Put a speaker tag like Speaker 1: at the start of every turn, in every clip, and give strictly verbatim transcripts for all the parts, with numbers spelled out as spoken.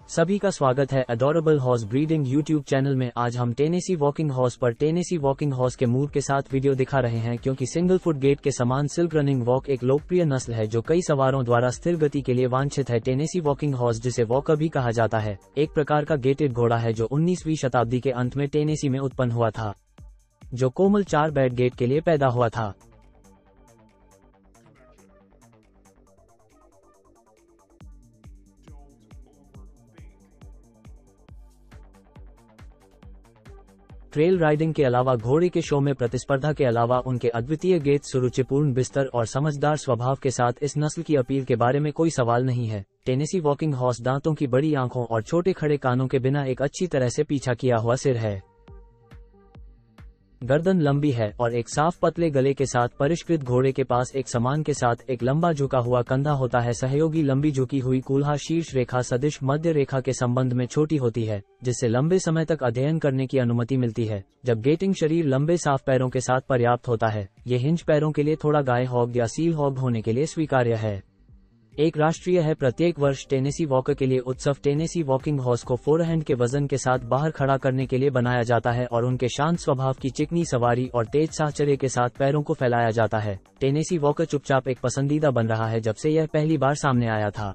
Speaker 1: सभी का स्वागत है adorable horse breeding YouTube channel में। आज हम टेनेसी वॉकिंग हॉर्स पर टेनेसी वॉकिंग हॉर्स के मूर के साथ वीडियो दिखा रहे हैं, क्योंकि सिंगल फुट गेट के समान सिल्क रनिंग वॉक एक लोकप्रिय नस्ल है जो कई सवारों द्वारा स्थिर गति के लिए वांछित है। टेनेसी वॉकिंग हॉर्स, जिसे वॉकर भी कहा जाता है, एक प्रकार का गेटेड घोड़ा है जो उन्नीसवीं शताब्दी के अंत में टेनेसी में उत्पन्न हुआ था, जो कोमल चार बैड गेट के लिए पैदा हुआ था। ट्रेल राइडिंग के अलावा घोड़े के शो में प्रतिस्पर्धा के अलावा उनके अद्वितीय गेट, सुरुचिपूर्ण बिस्तर और समझदार स्वभाव के साथ इस नस्ल की अपील के बारे में कोई सवाल नहीं है। टेनेसी वॉकिंग हॉर्स दांतों की बड़ी आंखों और छोटे खड़े कानों के बिना एक अच्छी तरह से पीछा किया हुआ सिर है। गर्दन लंबी है और एक साफ पतले गले के साथ परिष्कृत घोड़े के पास एक समान के साथ एक लंबा झुका हुआ कंधा होता है। सहयोगी लंबी झुकी हुई कूल्हा शीर्ष रेखा सदिश मध्य रेखा के संबंध में छोटी होती है, जिससे लंबे समय तक अध्ययन करने की अनुमति मिलती है। जब गेटिंग शरीर लंबे साफ पैरों के साथ पर्याप्त होता है, ये हिंज पैरों के लिए थोड़ा गाय हॉग या सील हॉग होने के लिए स्वीकार्य है। एक राष्ट्रीय है। प्रत्येक वर्ष टेनेसी वॉकर के लिए उत्सव टेनेसी वॉकिंग हॉर्स को फोरहैंड के वजन के साथ बाहर खड़ा करने के लिए बनाया जाता है और उनके शांत स्वभाव की चिकनी सवारी और तेज साहचर्य के साथ पैरों को फैलाया जाता है। टेनेसी वॉकर चुपचाप एक पसंदीदा बन रहा है जब से यह पहली बार सामने आया था।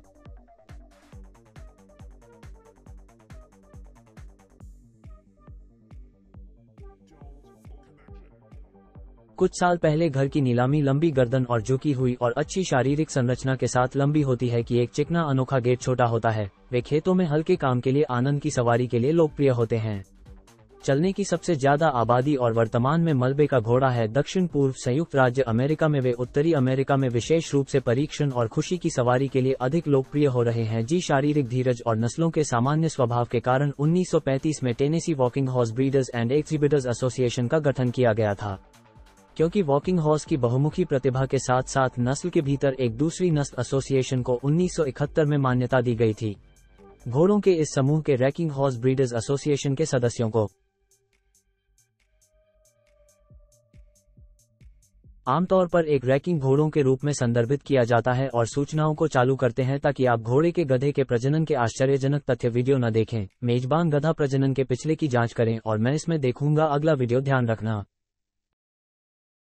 Speaker 1: कुछ साल पहले घर की नीलामी लंबी गर्दन और झुकी हुई और अच्छी शारीरिक संरचना के साथ लंबी होती है कि एक चिकना अनोखा गेट छोटा होता है। वे खेतों में हल्के काम के लिए आनंद की सवारी के लिए लोकप्रिय होते हैं। चलने की सबसे ज्यादा आबादी और वर्तमान में मलबे का घोड़ा है। दक्षिण पूर्व संयुक्त राज्य अमेरिका में वे उत्तरी अमेरिका में विशेष रूप से परीक्षण और खुशी की सवारी के लिए अधिक लोकप्रिय हो रहे हैं। जी शारीरिक धीरज और नस्लों के सामान्य स्वभाव के कारण उन्नीस सौ पैंतीस में Tennessee walking horse breeders and exhibitors association का गठन किया गया था, क्योंकि वॉकिंग हॉर्स की बहुमुखी प्रतिभा के साथ साथ नस्ल के भीतर एक दूसरी नस्ल एसोसिएशन को उन्नीस सौ इकहत्तर में मान्यता दी गई थी। घोड़ों के इस समूह के रैकिंग हॉर्स ब्रीडर्स एसोसिएशन के सदस्यों को आमतौर पर एक रैकिंग घोड़ों के रूप में संदर्भित किया जाता है और सूचनाओं को चालू करते हैं ताकि आप घोड़े के गधे के प्रजनन के आश्चर्यजनक तथ्य वीडियो न देखें। मेजबान गधा प्रजनन के पिछले की जांच करें और मैं इसमें देखूंगा अगला वीडियो। ध्यान रखना।